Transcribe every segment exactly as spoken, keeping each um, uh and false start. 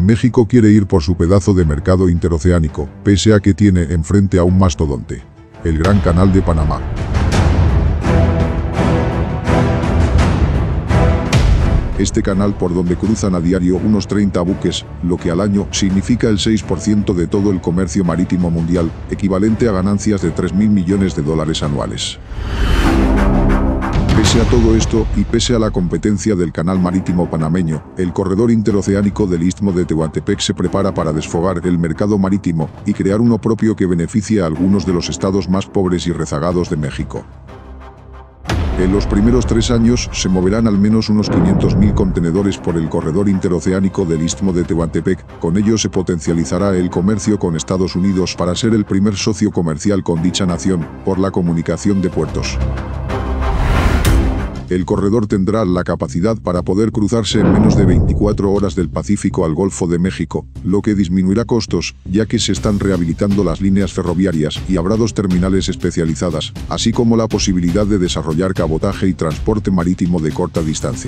México quiere ir por su pedazo de mercado interoceánico, pese a que tiene enfrente a un mastodonte, el Gran Canal de Panamá. Este canal por donde cruzan a diario unos treinta buques, lo que al año significa el seis por ciento de todo el comercio marítimo mundial, equivalente a ganancias de tres mil millones de dólares anuales. Pese a todo esto, y pese a la competencia del canal marítimo panameño, el corredor interoceánico del Istmo de Tehuantepec se prepara para desfogar el mercado marítimo y crear uno propio que beneficie a algunos de los estados más pobres y rezagados de México. En los primeros tres años se moverán al menos unos quinientos mil contenedores por el corredor interoceánico del Istmo de Tehuantepec. Con ello se potencializará el comercio con Estados Unidos para ser el primer socio comercial con dicha nación, por la comunicación de puertos. El corredor tendrá la capacidad para poder cruzarse en menos de veinticuatro horas del Pacífico al Golfo de México, lo que disminuirá costos, ya que se están rehabilitando las líneas ferroviarias y habrá dos terminales especializadas, así como la posibilidad de desarrollar cabotaje y transporte marítimo de corta distancia.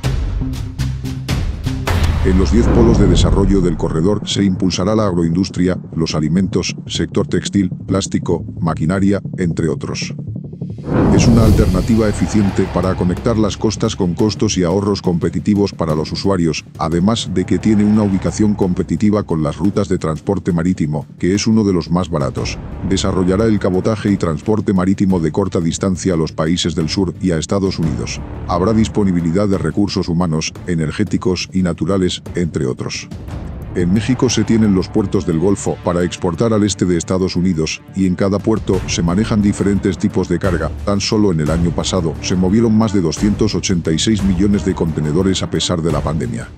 En los diez polos de desarrollo del corredor se impulsará la agroindustria, los alimentos, sector textil, plástico, maquinaria, entre otros. Es una alternativa eficiente para conectar las costas con costos y ahorros competitivos para los usuarios, además de que tiene una ubicación competitiva con las rutas de transporte marítimo, que es uno de los más baratos. Desarrollará el cabotaje y transporte marítimo de corta distancia a los países del sur y a Estados Unidos. Habrá disponibilidad de recursos humanos, energéticos y naturales, entre otros. En México se tienen los puertos del Golfo para exportar al este de Estados Unidos, y en cada puerto se manejan diferentes tipos de carga. Tan solo en el año pasado se movieron más de doscientos ochenta y seis millones de contenedores a pesar de la pandemia.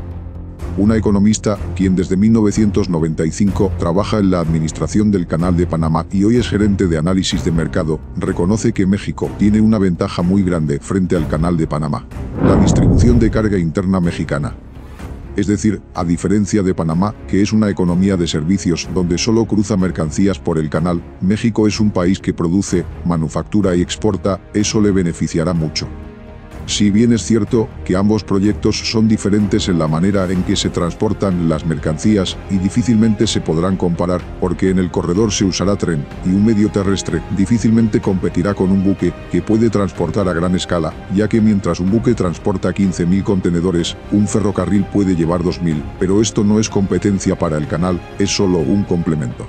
Una economista, quien desde mil novecientos noventa y cinco trabaja en la administración del Canal de Panamá y hoy es gerente de análisis de mercado, reconoce que México tiene una ventaja muy grande frente al Canal de Panamá: la distribución de carga interna mexicana. Es decir, a diferencia de Panamá, que es una economía de servicios donde solo cruza mercancías por el canal, México es un país que produce, manufactura y exporta. Eso le beneficiará mucho. Si bien es cierto que ambos proyectos son diferentes en la manera en que se transportan las mercancías y difícilmente se podrán comparar, porque en el corredor se usará tren y un medio terrestre difícilmente competirá con un buque que puede transportar a gran escala, ya que mientras un buque transporta quince mil contenedores, un ferrocarril puede llevar dos mil, pero esto no es competencia para el canal, es solo un complemento.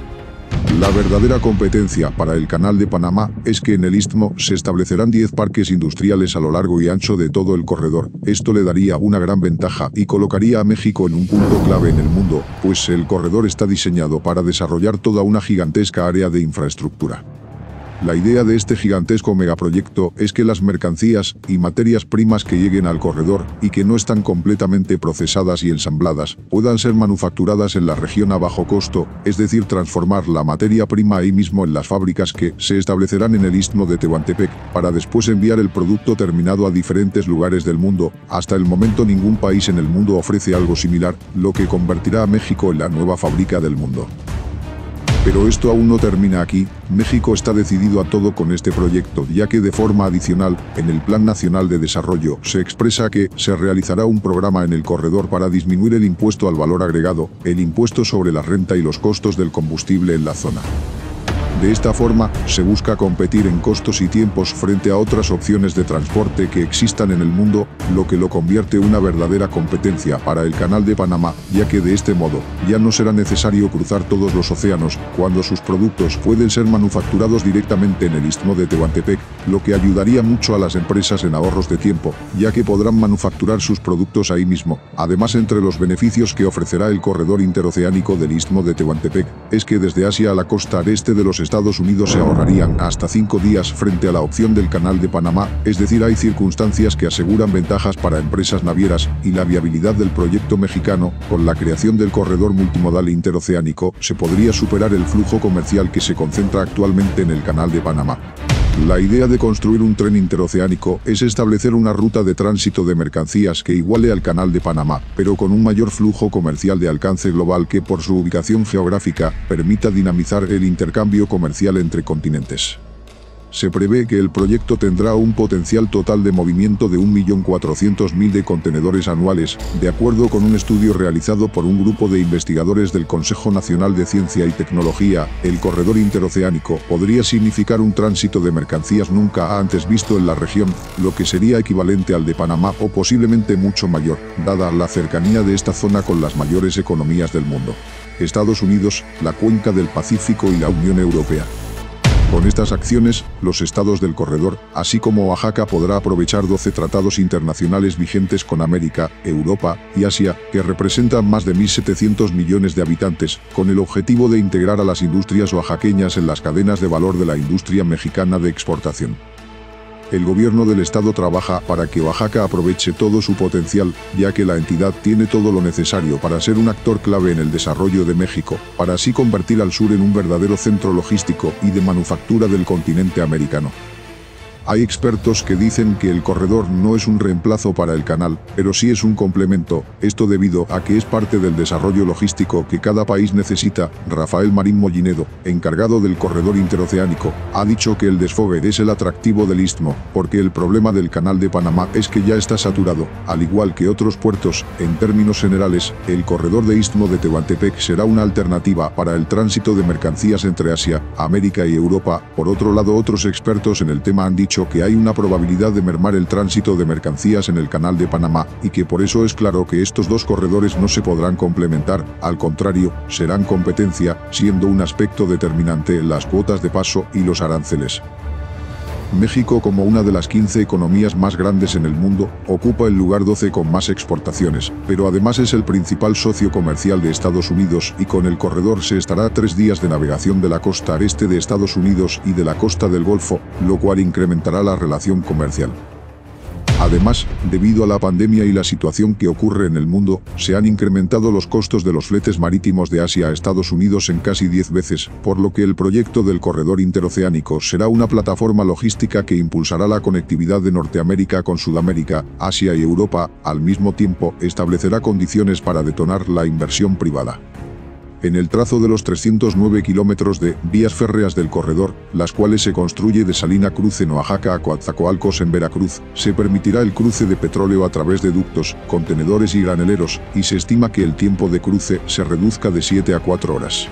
La verdadera competencia para el Canal de Panamá es que en el Istmo se establecerán diez parques industriales a lo largo y ancho de todo el corredor. Esto le daría una gran ventaja y colocaría a México en un punto clave en el mundo, pues el corredor está diseñado para desarrollar toda una gigantesca área de infraestructura. La idea de este gigantesco megaproyecto es que las mercancías y materias primas que lleguen al corredor y que no están completamente procesadas y ensambladas puedan ser manufacturadas en la región a bajo costo, es decir, transformar la materia prima ahí mismo en las fábricas que se establecerán en el Istmo de Tehuantepec, para después enviar el producto terminado a diferentes lugares del mundo. Hasta el momento ningún país en el mundo ofrece algo similar, lo que convertirá a México en la nueva fábrica del mundo. Pero esto aún no termina aquí. México está decidido a todo con este proyecto, ya que de forma adicional, en el Plan Nacional de Desarrollo se expresa que se realizará un programa en el corredor para disminuir el impuesto al valor agregado, el impuesto sobre la renta y los costos del combustible en la zona. De esta forma, se busca competir en costos y tiempos frente a otras opciones de transporte que existan en el mundo, lo que lo convierte en una verdadera competencia para el Canal de Panamá, ya que de este modo, ya no será necesario cruzar todos los océanos, cuando sus productos pueden ser manufacturados directamente en el Istmo de Tehuantepec, lo que ayudaría mucho a las empresas en ahorros de tiempo, ya que podrán manufacturar sus productos ahí mismo. Además, entre los beneficios que ofrecerá el corredor interoceánico del Istmo de Tehuantepec, es que desde Asia a la costa este de los Estados Unidos se ahorrarían hasta cinco días frente a la opción del Canal de Panamá, es decir, hay circunstancias que aseguran ventajas para empresas navieras y la viabilidad del proyecto mexicano. Con la creación del corredor multimodal interoceánico se podría superar el flujo comercial que se concentra actualmente en el Canal de Panamá. La idea de construir un tren interoceánico es establecer una ruta de tránsito de mercancías que iguale al Canal de Panamá, pero con un mayor flujo comercial de alcance global que, por su ubicación geográfica, permita dinamizar el intercambio comercial entre continentes. se prevé que el proyecto tendrá un potencial total de movimiento de un millón cuatrocientos mil de contenedores anuales, de acuerdo con un estudio realizado por un grupo de investigadores del Consejo Nacional de Ciencia y Tecnología. El corredor interoceánico podría significar un tránsito de mercancías nunca antes visto en la región, lo que sería equivalente al de Panamá o posiblemente mucho mayor, dada la cercanía de esta zona con las mayores economías del mundo: Estados Unidos, la Cuenca del Pacífico y la Unión Europea. Con estas acciones, los estados del corredor, así como Oaxaca, podrá aprovechar doce tratados internacionales vigentes con América, Europa y Asia, que representan más de mil setecientos millones de habitantes, con el objetivo de integrar a las industrias oaxaqueñas en las cadenas de valor de la industria mexicana de exportación. El gobierno del estado trabaja para que Oaxaca aproveche todo su potencial, ya que la entidad tiene todo lo necesario para ser un actor clave en el desarrollo de México, para así convertir al sur en un verdadero centro logístico y de manufactura del continente americano. Hay expertos que dicen que el corredor no es un reemplazo para el canal, pero sí es un complemento, esto debido a que es parte del desarrollo logístico que cada país necesita. Rafael Marín Mollinedo, encargado del corredor interoceánico, ha dicho que el desfogue es el atractivo del istmo, porque el problema del canal de Panamá es que ya está saturado, al igual que otros puertos. En términos generales, el corredor de istmo de Tehuantepec será una alternativa para el tránsito de mercancías entre Asia, América y Europa. Por otro lado, otros expertos en el tema han dicho que hay una probabilidad de mermar el tránsito de mercancías en el canal de Panamá, y que por eso es claro que estos dos corredores no se podrán complementar, al contrario, serán competencia, siendo un aspecto determinante las cuotas de paso y los aranceles. México, como una de las quince economías más grandes en el mundo, ocupa el lugar doce con más exportaciones, pero además es el principal socio comercial de Estados Unidos, y con el corredor se estará a tres días de navegación de la costa este de Estados Unidos y de la costa del Golfo, lo cual incrementará la relación comercial. Además, debido a la pandemia y la situación que ocurre en el mundo, se han incrementado los costos de los fletes marítimos de Asia a Estados Unidos en casi diez veces, por lo que el proyecto del corredor interoceánico será una plataforma logística que impulsará la conectividad de Norteamérica con Sudamérica, Asia y Europa. Al mismo tiempo, establecerá condiciones para detonar la inversión privada. En el trazo de los trescientos nueve kilómetros de vías férreas del corredor, las cuales se construye de Salina Cruz en Oaxaca a Coatzacoalcos en Veracruz, se permitirá el cruce de petróleo a través de ductos, contenedores y graneleros, y se estima que el tiempo de cruce se reduzca de siete a cuatro horas.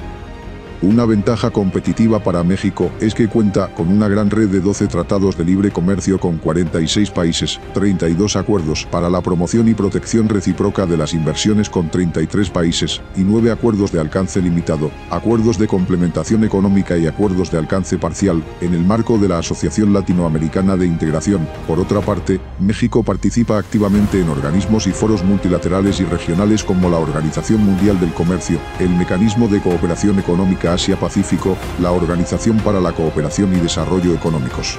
Una ventaja competitiva para México es que cuenta con una gran red de doce tratados de libre comercio con cuarenta y seis países, treinta y dos acuerdos para la promoción y protección recíproca de las inversiones con treinta y tres países, y nueve acuerdos de alcance limitado, acuerdos de complementación económica y acuerdos de alcance parcial, en el marco de la Asociación Latinoamericana de Integración. Por otra parte, México participa activamente en organismos y foros multilaterales y regionales como la Organización Mundial del Comercio, el Mecanismo de Cooperación Económica Asia-Pacífico, la Organización para la Cooperación y Desarrollo Económicos.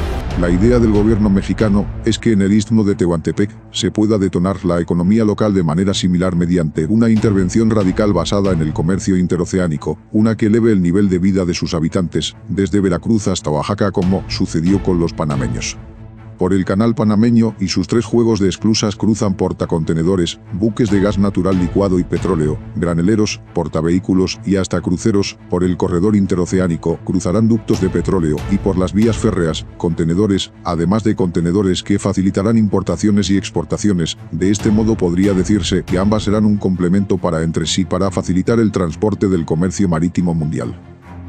La idea del gobierno mexicano es que en el istmo de Tehuantepec se pueda detonar la economía local de manera similar mediante una intervención radical basada en el comercio interoceánico, una que eleve el nivel de vida de sus habitantes, desde Veracruz hasta Oaxaca, como sucedió con los panameños. Por el canal panameño y sus tres juegos de esclusas cruzan portacontenedores, buques de gas natural licuado y petróleo, graneleros, portavehículos y hasta cruceros. Por el corredor interoceánico cruzarán ductos de petróleo, y por las vías férreas, contenedores, además de contenedores que facilitarán importaciones y exportaciones. De este modo podría decirse que ambas serán un complemento para entre sí para facilitar el transporte del comercio marítimo mundial.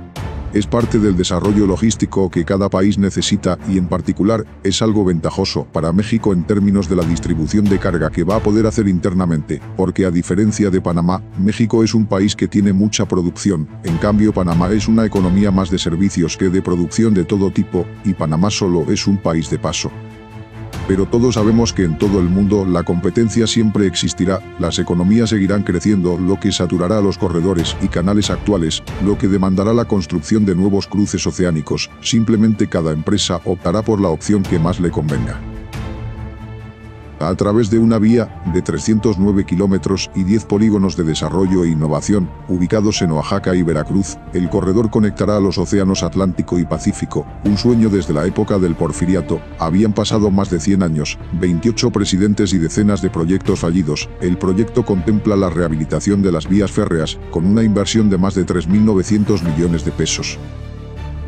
Es parte del desarrollo logístico que cada país necesita, y en particular, es algo ventajoso para México en términos de la distribución de carga que va a poder hacer internamente, porque a diferencia de Panamá, México es un país que tiene mucha producción. En cambio, Panamá es una economía más de servicios que de producción de todo tipo, y Panamá solo es un país de paso. Pero todos sabemos que en todo el mundo la competencia siempre existirá, las economías seguirán creciendo, lo que saturará los corredores y canales actuales, lo que demandará la construcción de nuevos cruces oceánicos. Simplemente cada empresa optará por la opción que más le convenga. A través de una vía de trescientos nueve kilómetros y diez polígonos de desarrollo e innovación, ubicados en Oaxaca y Veracruz, el corredor conectará a los océanos Atlántico y Pacífico, un sueño desde la época del Porfiriato. Habían pasado más de cien años, veintiocho presidentes y decenas de proyectos fallidos. El proyecto contempla la rehabilitación de las vías férreas, con una inversión de más de tres mil novecientos millones de pesos.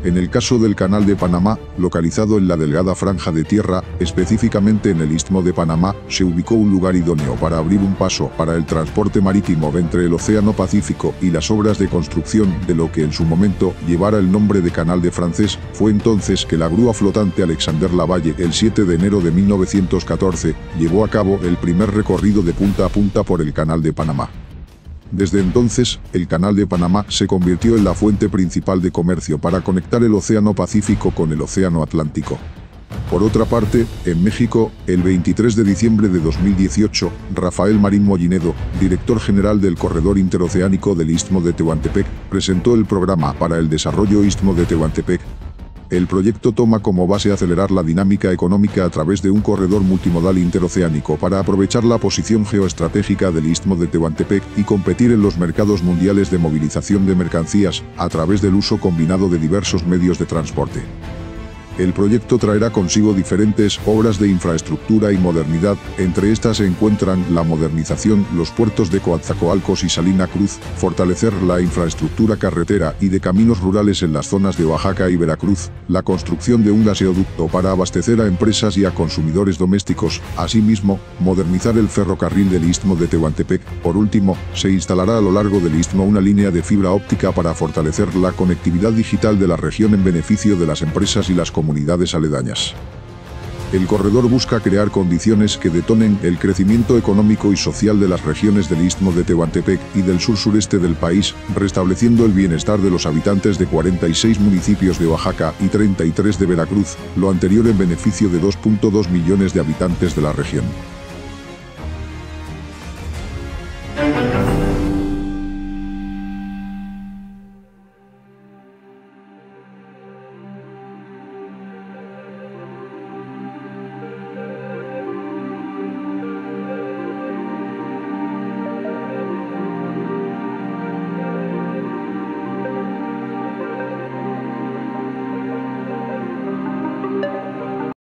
En el caso del Canal de Panamá, localizado en la delgada franja de tierra, específicamente en el Istmo de Panamá, se ubicó un lugar idóneo para abrir un paso para el transporte marítimo entre el Océano Pacífico y las obras de construcción de lo que en su momento llevara el nombre de Canal de Francés. Fue entonces que la grúa flotante Alexander Lavalle, el siete de enero de mil novecientos catorce, llevó a cabo el primer recorrido de punta a punta por el Canal de Panamá. Desde entonces, el Canal de Panamá se convirtió en la fuente principal de comercio para conectar el Océano Pacífico con el Océano Atlántico. Por otra parte, en México, el veintitrés de diciembre de dos mil dieciocho, Rafael Marín Mollinedo, director general del Corredor Interoceánico del Istmo de Tehuantepec, presentó el Programa para el Desarrollo Istmo de Tehuantepec. El proyecto toma como base acelerar la dinámica económica a través de un corredor multimodal interoceánico para aprovechar la posición geoestratégica del Istmo de Tehuantepec y competir en los mercados mundiales de movilización de mercancías a través del uso combinado de diversos medios de transporte. El proyecto traerá consigo diferentes obras de infraestructura y modernidad, entre estas se encuentran la modernización los puertos de Coatzacoalcos y Salina Cruz, fortalecer la infraestructura carretera y de caminos rurales en las zonas de Oaxaca y Veracruz, la construcción de un gaseoducto para abastecer a empresas y a consumidores domésticos, asimismo, modernizar el ferrocarril del Istmo de Tehuantepec. Por último, se instalará a lo largo del istmo una línea de fibra óptica para fortalecer la conectividad digital de la región en beneficio de las empresas y las comunidades. comunidades aledañas. El corredor busca crear condiciones que detonen el crecimiento económico y social de las regiones del Istmo de Tehuantepec y del sur-sureste del país, restableciendo el bienestar de los habitantes de cuarenta y seis municipios de Oaxaca y treinta y tres de Veracruz, lo anterior en beneficio de dos punto dos millones de habitantes de la región.